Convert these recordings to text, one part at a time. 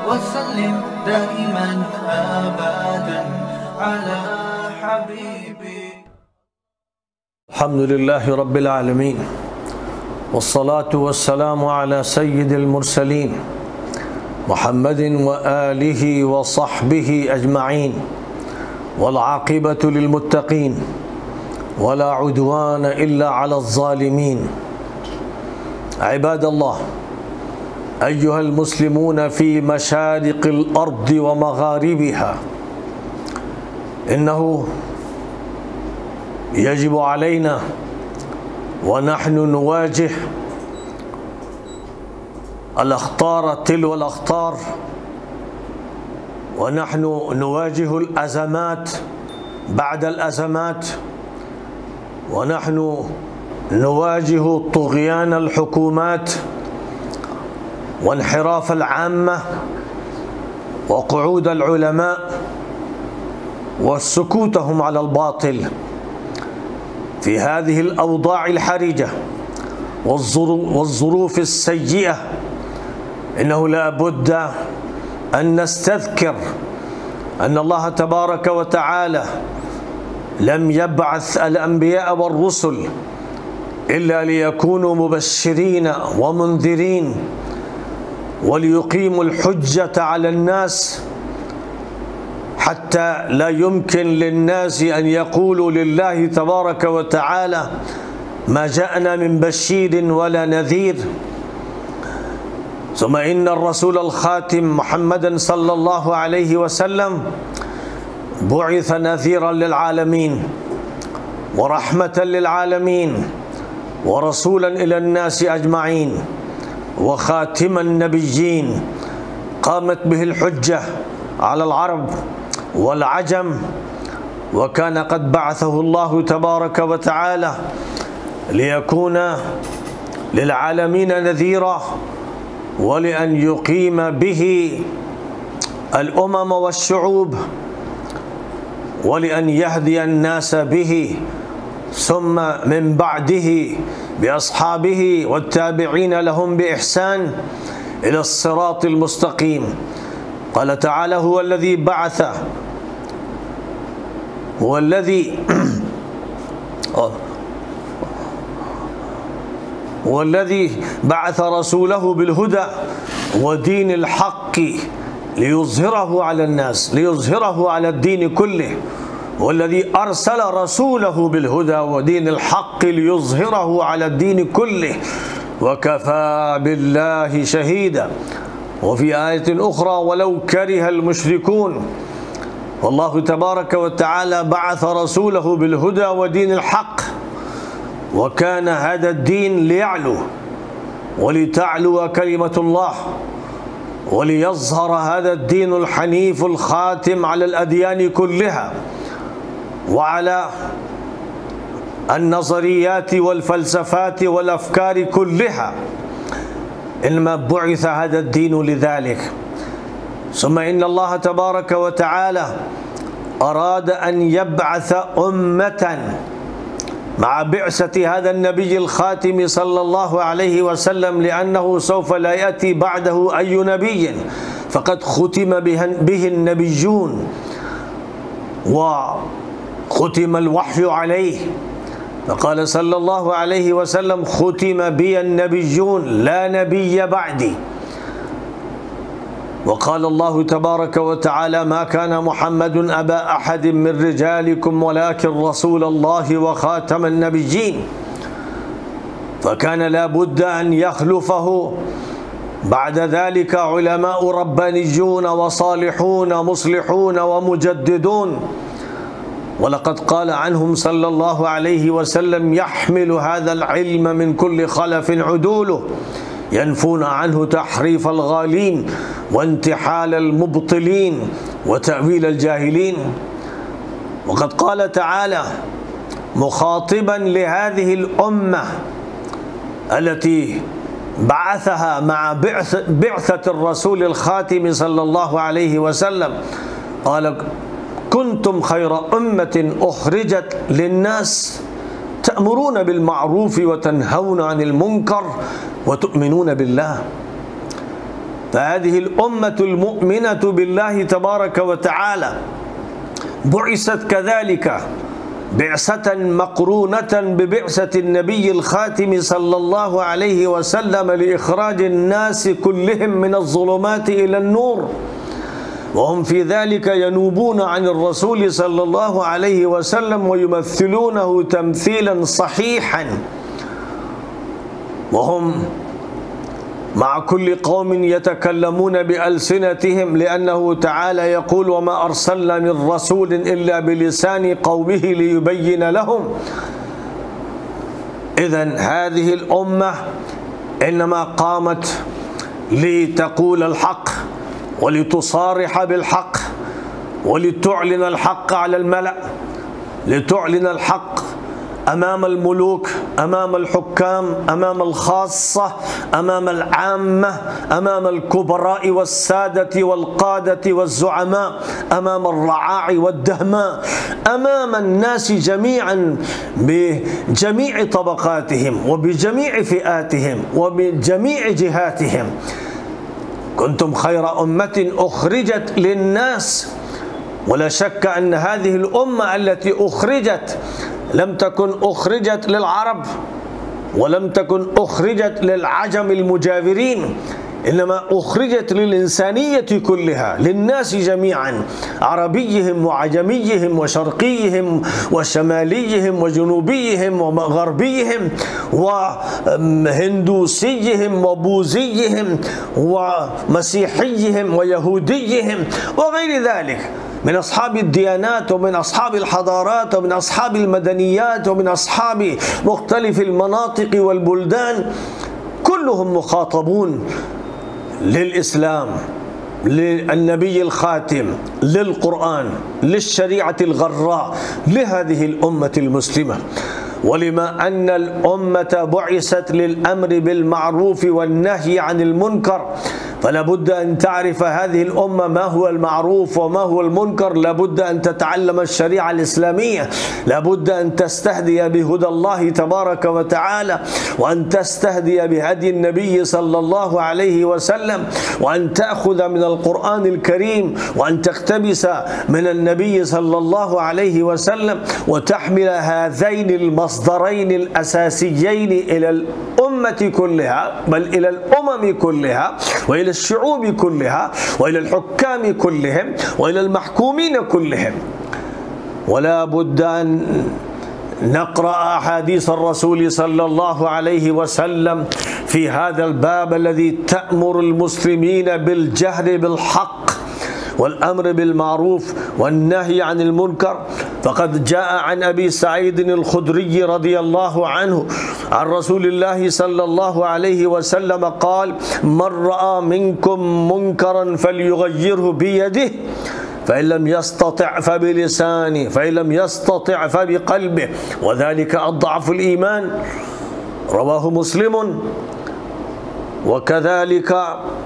وسلم دائما أبدا على حبيبي. الحمد لله رب العالمين، والصلاة والسلام على سيد المرسلين محمد وآله وصحبه أجمعين، والعاقبة للمتقين ولا عدوان إلا على الظالمين. عباد الله، أيها المسلمون في مشارق الأرض ومغاربها، إنه يجب علينا ونحن نواجه الأخطار تلو الأخطار، ونحن نواجه الأزمات بعد الأزمات، ونحن نواجه طغيان الحكومات وانحراف العامة وقعود العلماء وسكوتهم على الباطل. في هذه الأوضاع الحرجة والظروف السيئة، إنه لا بد أن نستذكر أن الله تبارك وتعالى لم يبعث الأنبياء والرسل إلا ليكونوا مبشرين ومنذرين، وليقيموا الحجة على الناس، حتى لا يمكن للناس أن يقولوا لله تبارك وتعالى ما جاءنا من بشير ولا نذير. ثم إن الرسول الخاتم محمدا صلى الله عليه وسلم بعث نذيرا للعالمين ورحمة للعالمين ورسولا إلى الناس أجمعين وخاتم النبيين، قامت به الحجة على العرب والعجم، وكان قد بعثه الله تبارك وتعالى ليكون للعالمين نذيرا، ولأن يقيم به الأمم والشعوب، ولأن يهدي الناس به، ثم من بعده بأصحابه والتابعين لهم بإحسان إلى الصراط المستقيم. قال تعالى: هو الذي بعث رسوله بالهدى ودين الحق ليظهره على الناس، ليظهره على الدين كله، والذي أرسل رسوله بالهدى ودين الحق ليظهره على الدين كله وكفى بالله شهيدا. وفي آية أخرى: ولو كره المشركون. والله تبارك وتعالى بعث رسوله بالهدى ودين الحق، وكان هذا الدين ليعلو ولتعلو كلمة الله، وليظهر هذا الدين الحنيف الخاتم على الأديان كلها وعلى النظريات والفلسفات والأفكار كلها، إنما بعث هذا الدين لذلك. ثم إن الله تبارك وتعالى أراد أن يبعث أمة مع بعثة هذا النبي الخاتم صلى الله عليه وسلم، لأنه سوف لا يأتي بعده أي نبي، فقد ختم به النبيون وختم الوحي عليه. فقال صلى الله عليه وسلم: ختم بي النبيون لا نبي بعدي. وقال الله تبارك وتعالى: ما كان محمد أبا أحد من رجالكم ولكن رسول الله وخاتم النبيين. فكان لا بد أن يخلفه بعد ذلك علماء ربانيون وصالحون مصلحون ومجددون، ولقد قال عنهم صلى الله عليه وسلم: يحمل هذا العلم من كل خلف عدوله، ينفون عنه تحريف الغالين وانتحال المبطلين وتأويل الجاهلين. وقد قال تعالى مخاطبا لهذه الأمة التي بعثها مع بعثة الرسول الخاتم صلى الله عليه وسلم، قال: كنتم خير أمة أخرجت للناس تأمرون بالمعروف وتنهون عن المنكر وتؤمنون بالله. فهذه الأمة المؤمنة بالله تبارك وتعالى بعثت كذلك بعثة مقرونة ببعثة النبي الخاتم صلى الله عليه وسلم لإخراج الناس كلهم من الظلمات إلى النور، وهم في ذلك ينوبون عن الرسول صلى الله عليه وسلم ويمثلونه تمثيلا صحيحا، وهم مع كل قوم يتكلمون بألسنتهم، لأنه تعالى يقول: وما أرسلنا من رسول إلا بلسان قومه ليبين لهم. إذن هذه الأمة إنما قامت لتقول الحق ولتصارح بالحق ولتعلن الحق على الملأ، لتعلن الحق أمام الملوك، أمام الحكام، أمام الخاصة، أمام العامة، أمام الكبراء والسادة والقادة والزعماء، أمام الرعاع والدهماء، أمام الناس جميعا بجميع طبقاتهم وبجميع فئاتهم وبجميع جهاتهم. كنتم خير أمة أخرجت للناس. ولا شك أن هذه الأمة التي أخرجت لم تكن أخرجت للعرب ولم تكن أخرجت للعجم المجاورين، إنما أخرجت للإنسانية كلها، للناس جميعا، عربيهم وعجميهم وشرقيهم وشماليهم وجنوبيهم وغربيهم وهندوسيهم وبوذيهم ومسيحيهم ويهوديهم وغير ذلك من أصحاب الديانات ومن أصحاب الحضارات ومن أصحاب المدنيات ومن أصحاب مختلف المناطق والبلدان، كلهم مخاطبون للإسلام، للنبي الخاتم، للقرآن، للشريعة الغراء، لهذه الأمة المسلمة. ولما أن الأمة بعثت للأمر بالمعروف والنهي عن المنكر، فلا بد أن تعرف هذه الأمة ما هو المعروف وما هو المنكر. لا بد أن تتعلم الشريعة الإسلامية، لا بد أن تستهدي بهدى الله تبارك وتعالى، وأن تستهدي بهدي النبي صلى الله عليه وسلم، وأن تأخذ من القرآن الكريم، وأن تقتبس من النبي صلى الله عليه وسلم، وتحمل هذين المصدرين الأساسيين إلى الأمة كلها، بل إلى الأمم كلها وإلى الشعوب كلها وإلى الحكام كلهم وإلى المحكومين كلهم. ولا بد أن نقرأ أحاديث الرسول صلى الله عليه وسلم في هذا الباب الذي تأمر المسلمين بالجهر بالحق والأمر بالمعروف والنهي عن المنكر. فقد جاء عن أبي سعيد الخدري رضي الله عنه عن رسول الله صلى الله عليه وسلم قال: من رأى منكم منكرا فليغيره بيده، فإن لم يستطع فبلسانه، فإن لم يستطع فبقلبه، وذلك أضعف الإيمان. رواه مسلم. وكذلك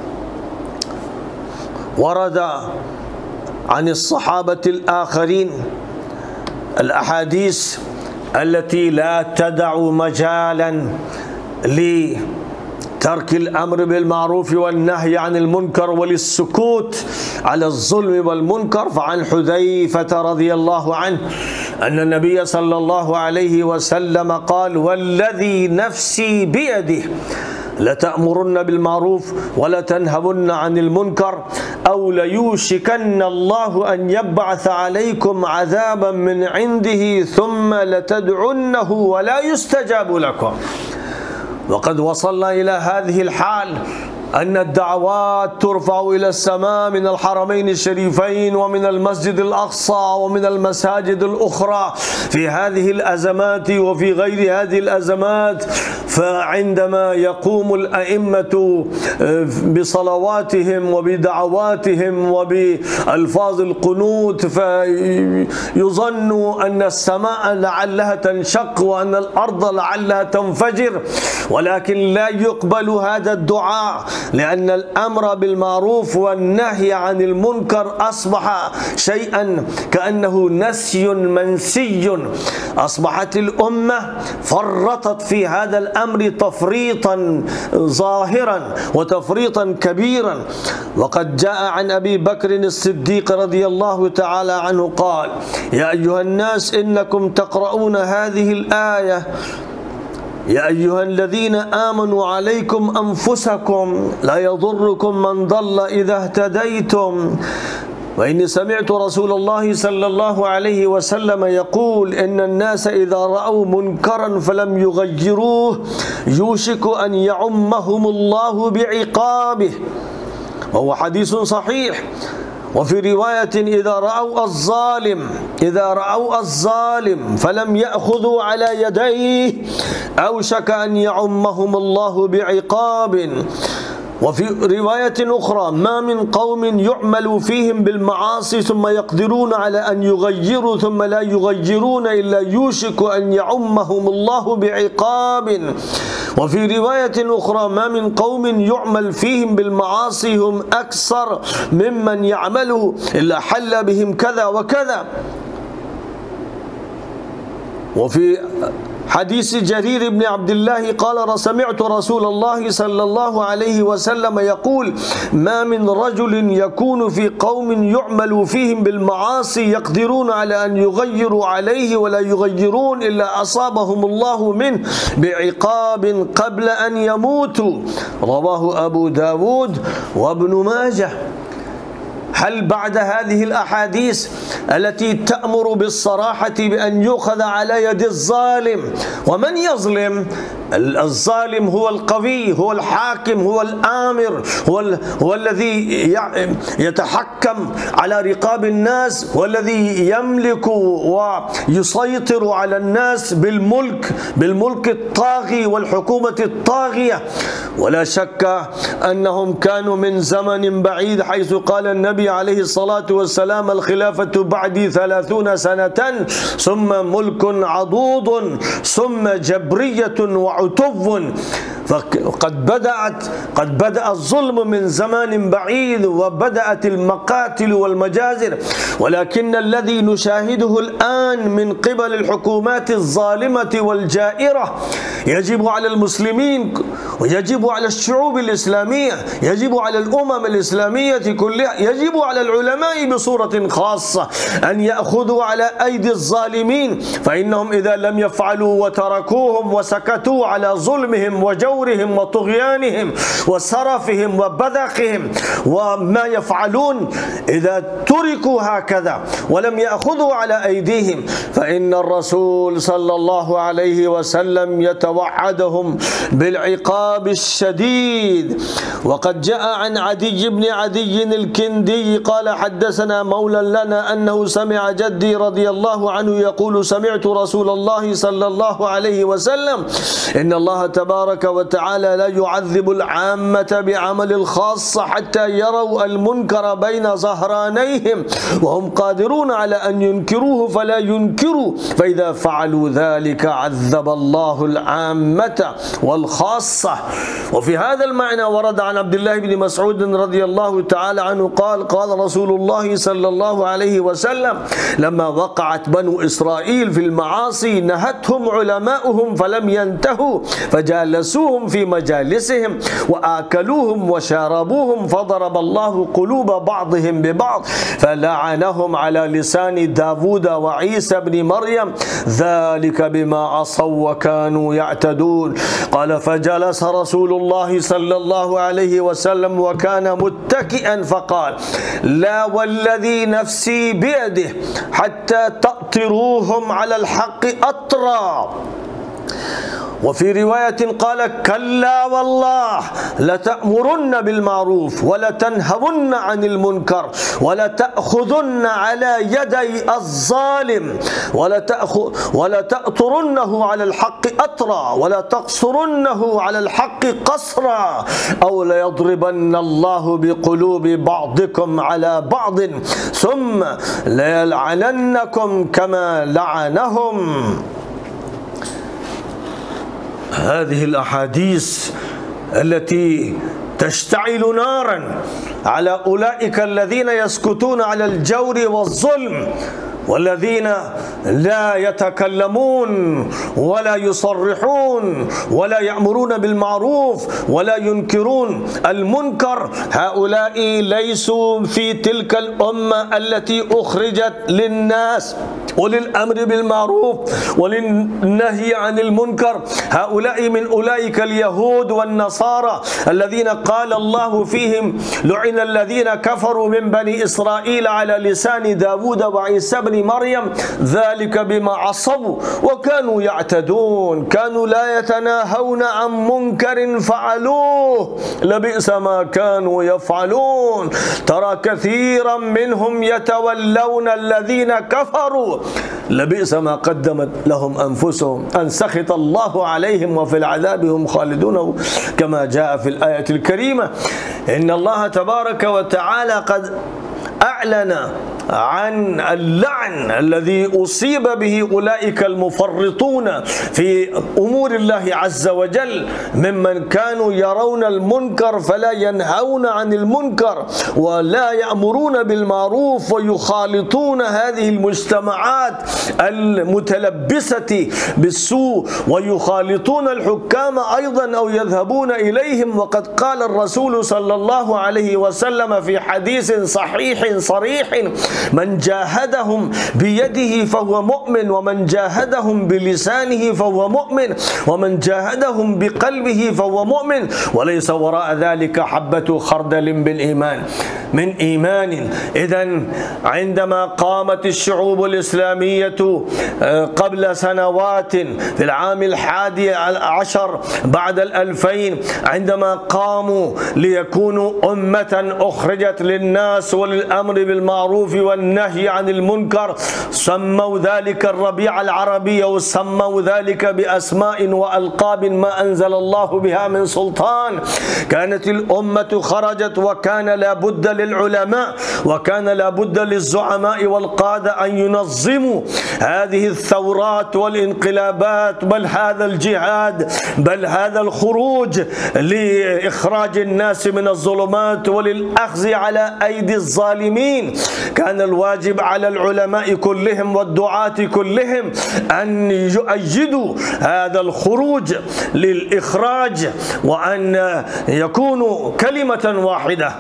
ورد عن الصحابة الآخرين الأحاديث التي لا تدع مجالا لترك الأمر بالمعروف والنهي عن المنكر وللسكوت على الظلم والمنكر. فعن حذيفة رضي الله عنه أن النبي صلى الله عليه وسلم قال: والذي نفسي بيده لتأمرن بالمعروف ولتنهون عن المنكر، أو ليوشكن الله أن يبعث عليكم عذابا من عنده ثم لتدعنه ولا يستجاب لكم. وقد وصلنا إلى هذه الحال أن الدعوات ترفع إلى السماء من الحرمين الشريفين ومن المسجد الأقصى ومن المساجد الأخرى في هذه الأزمات وفي غير هذه الأزمات. فعندما يقوم الأئمة بصلواتهم وبدعواتهم وبألفاظ القنوت فيظن أن السماء لعلها تنشق وأن الأرض لعلها تنفجر، ولكن لا يقبل هذا الدعاء، لأن الأمر بالمعروف والنهي عن المنكر أصبح شيئا كأنه نسي منسي. أصبحت الأمة فرطت في هذا الأمر الأمر تفريطا ظاهرا وتفريطا كبيرا. وقد جاء عن أبي بكر الصديق رضي الله تعالى عنه قال: يا أيها الناس إنكم تقرؤون هذه الآية: يا أيها الذين آمنوا عليكم أنفسكم لا يضركم من ضل إذا اهتديتم. وإني سمعت رسول الله صلى الله عليه وسلم يقول: إن الناس إذا رأوا منكرا فلم يغيروه يوشك أن يعمهم الله بعقابه. وهو حديث صحيح. وفي رواية: إذا رأوا الظالم فلم يأخذوا على يديه أوشك أن يعمهم الله بعقاب. وفي رواية أخرى: ما من قوم يعمل فيهم بالمعاصي ثم يقدرون على أن يغيروا ثم لا يغيرون إلا يوشك أن يعمهم الله بعقاب. وفي رواية أخرى: ما من قوم يعمل فيهم بالمعاصي هم أكثر ممن يعمله إلا حل بهم كذا وكذا. وفي حديث جرير بن عبد الله قال: سمعت رسول الله صلى الله عليه وسلم يقول: ما من رجل يكون في قوم يعمل فيهم بالمعاصي يقدرون على أن يغيروا عليه ولا يغيرون إلا أصابهم الله منه بعقاب قبل أن يموتوا. رواه أبو داود وابن ماجه. هل بعد هذه الأحاديث التي تأمر بالصراحة بأن يؤخذ على يد الظالم؟ ومن يظلم؟ الظالم هو القوي، هو الحاكم، هو الآمر، هو الذي يتحكم على رقاب الناس، والذي يملك ويسيطر على الناس بالملك الطاغي والحكومة الطاغية. ولا شك أنهم كانوا من زمن بعيد، حيث قال النبي عليه الصلاة والسلام: الخلافة بعدي 30 سنة ثم ملك عضوض ثم جبرية وعتو. فقد بدأ الظلم من زمان بعيد، وبدأت المقاتل والمجازر. ولكن الذي نشاهده الآن من قبل الحكومات الظالمة والجائرة يجب على المسلمين، ويجب على الشعوب الإسلامية، يجب على الأمم الإسلامية كلها، يجب على العلماء بصورة خاصة أن يأخذوا على أيدي الظالمين. فإنهم إذا لم يفعلوا وتركوهم وسكتوا على ظلمهم وجورهم وطغيانهم وسرفهم وبذخهم وما يفعلون، إذا تركوا هكذا ولم يأخذوا على أيديهم، فإن الرسول صلى الله عليه وسلم يتوعدهم بالعقاب الشديد. وقد جاء عن عدي بن عدي الكندي قال: حدثنا مولى لنا أنه سمع جدي رضي الله عنه يقول: سمعت رسول الله صلى الله عليه وسلم: إن الله تبارك وتعالى لا يعذب العامة بعمل الخاصة حتى يروا المنكر بين ظهرانيهم وهم قادرون على أن ينكروه فلا ينكروا، فإذا فعلوا ذلك عذب الله العامة والخاصة. وفي هذا المعنى ورد عن عبد الله بن مسعود رضي الله تعالى عنه قال: قال رسول الله صلى الله عليه وسلم: لما وقعت بنو إسرائيل في المعاصي نهتهم علماؤهم فلم ينتهوا، فجالسوهم في مجالسهم وآكلوهم وشاربوهم، فضرب الله قلوب بعضهم ببعض فلعنهم على لسان داود وعيسى بن مريم، ذلك بما عصوا وكانوا يعتدون. قال: فجلس رسول الله صلى الله عليه وسلم وكان متكئا فقال: لا والذي نفسي بيده حتى تأطروهم على الحق أطرا. وفي رواية قال: كلا والله لتأمرن بالمعروف ولتنهون عن المنكر ولتأخذن على يدي الظالم ولتأطرنه على الحق أطرا ولا تقصرنه على الحق قصرا، أو ليضربن الله بقلوب بعضكم على بعض ثم ليلعننكم كما لعنهم. هذه الأحاديث التي تشتعل نارا على أولئك الذين يسكتون على الجور والظلم والذين لا يتكلمون ولا يصرحون ولا يأمرون بالمعروف ولا ينكرون المنكر، هؤلاء ليسوا في تلك الأمة التي أخرجت للناس وللأمر بالمعروف وللنهي عن المنكر. هؤلاء من أولئك اليهود والنصارى الذين قال الله فيهم: لعن الذين كفروا من بني إسرائيل على لسان داود وعيسى بن مريم ذلك بما عصوا وكانوا يعتدون، كانوا لا يتناهون عن منكر فعلوه لبئس ما كانوا يفعلون. ترى كثيرا منهم يتولون الذين كفروا لبئس ما قدمت لهم أنفسهم أن سخط الله عليهم وفي العذاب هم خالدون، كما جاء في الآية الكريمة. إن الله تبارك وتعالى قد أعلن عن اللعن الذي أصيب به أولئك المفرطون في أمور الله عز وجل ممن كانوا يرون المنكر فلا ينهون عن المنكر ولا يأمرون بالمعروف ويخالطون هذه المجتمعات المتلبسة بالسوء ويخالطون الحكام أيضا أو يذهبون إليهم. وقد قال الرسول صلى الله عليه وسلم في حديث صحيح صريح: من جاهدهم بيده فهو مؤمن، ومن جاهدهم بلسانه فهو مؤمن، ومن جاهدهم بقلبه فهو مؤمن، وليس وراء ذلك حبة خردل من إيمان. إذن عندما قامت الشعوب الإسلامية قبل سنوات في العام 11 بعد 2000 عندما قاموا ليكونوا أمة أخرجت للناس وللأمر بالمعروف والنهي عن المنكر، سموا ذلك الربيع العربي وسموا ذلك بأسماء وألقاب ما أنزل الله بها من سلطان. كانت الأمة خرجت وكان لابد للعلماء وكان لابد للزعماء والقادة أن ينظموا هذه الثورات والانقلابات، بل هذا الجهاد، بل هذا الخروج لإخراج الناس من الظلمات وللأخذ على أيدي الظالمين. كان الواجب على العلماء كلهم والدعاة كلهم أن يؤيدوا هذا الخروج للإخراج وأن يكونوا كلمة واحدة.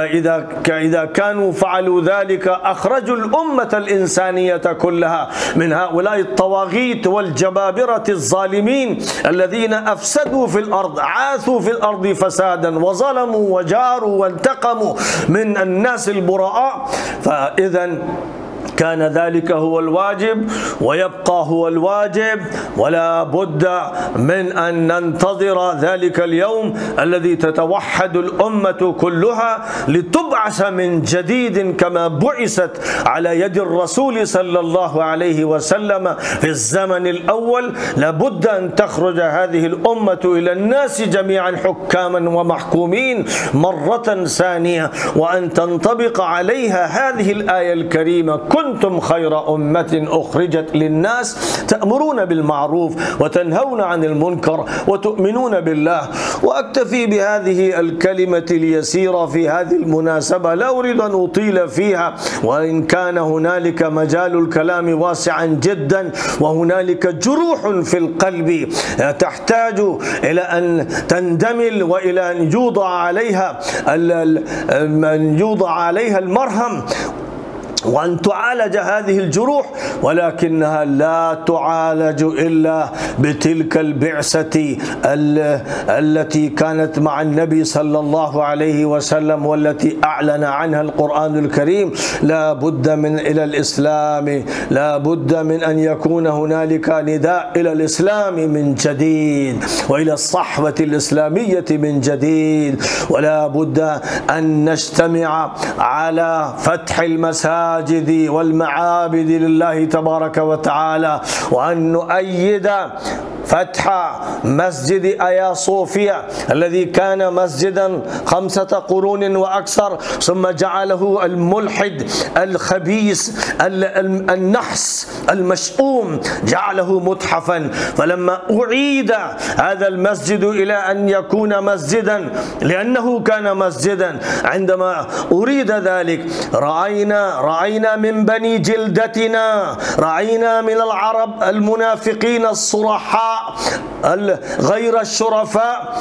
فإذا كانوا فعلوا ذلك أخرجوا الأمة الإنسانية كلها من هؤلاء الطواغيت والجبابرة الظالمين الذين أفسدوا في الأرض، عاثوا في الأرض فسادا وظلموا وجاروا وانتقموا من الناس البراء. فإذا كان ذلك هو الواجب ويبقى هو الواجب، ولا بد من أن ننتظر ذلك اليوم الذي تتوحد الأمة كلها لتبعث من جديد كما بعثت على يد الرسول صلى الله عليه وسلم في الزمن الأول. لابد أن تخرج هذه الأمة إلى الناس جميعا حكاما ومحكومين مرة ثانية، وأن تنطبق عليها هذه الآية الكريمة: كنتم خير أمة أخرجت للناس تأمرون بالمعروف وتنهون عن المنكر وتؤمنون بالله. وأكتفي بهذه الكلمة اليسيرة في هذه المناسبة، لا أريد أن أطيل فيها، وإن كان هنالك مجال الكلام واسعا جدا وهنالك جروح في القلب تحتاج إلى أن تندمل وإلى أن يوضع عليها المرهم وأن تعالج هذه الجروح، ولكنها لا تعالج إلا بتلك البعثة التي كانت مع النبي صلى الله عليه وسلم والتي أعلن عنها القرآن الكريم. لا بد من إلى الإسلام، لا بد من أن يكون هنالك نداء إلى الإسلام من جديد وإلى الصحوة الإسلامية من جديد، ولا بد أن نجتمع على فتح المساجد والمعابد لله تبارك وتعالى، وأن نؤيد فتح مسجد آيا صوفيا الذي كان مسجدا 5 قرون وأكثر، ثم جعله الملحد الخبيث النحس المشؤوم جعله متحفا. فلما أعيد هذا المسجد إلى أن يكون مسجدا لأنه كان مسجدا، عندما أريد ذلك رأينا من بني جلدتنا، رأينا من العرب المنافقين الصرحاء غير الشرفاء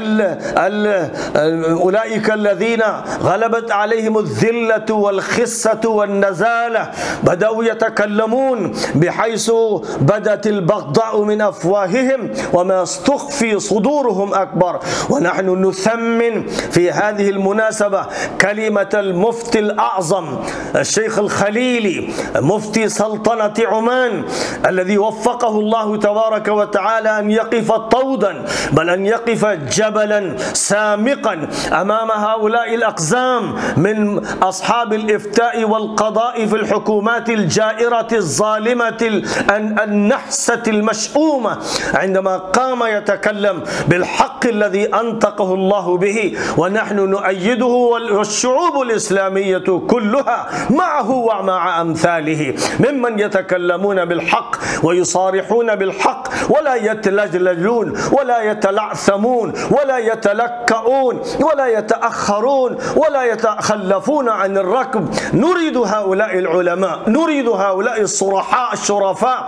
أولئك الذين غلبت عليهم الذلة والخسة والنزالة، بدأوا يتكلمون بحيث بدت البغضاء من أفواههم وما استخفي صدورهم أكبر. ونحن نثمن في هذه المناسبة كلمة المفتي الأعظم الشيخ الخليلي مفتي سلطنة عمان، الذي وفقه الله تبارك وتعالى أن يقف طودا، بل أن يقف جبلا سامقا أمام هؤلاء الأقزام من أصحاب الإفتاء والقضاء في الحكومات الجائرة الظالمة النحسة المشؤومة، عندما قام يتكلم بالحق الذي أنطقه الله به. ونحن نؤيده والشعوب الإسلامية كلها معه ومع أمثاله ممن يتكلمون بالحق ويصارحون بالحق ولا يتلجلجون ولا يتلعثمون ولا يتلكؤون ولا يتأخرون ولا يتخلفون عن الركب. نريد هؤلاء العلماء، نريد هؤلاء الصرحاء الشرفاء.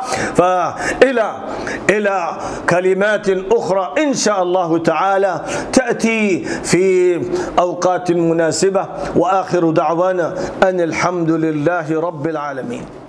إلى كلمات أخرى إن شاء الله تعالى تأتي في أوقات مناسبة، وآخر دعوانا أن الحمد لله رب العالمين.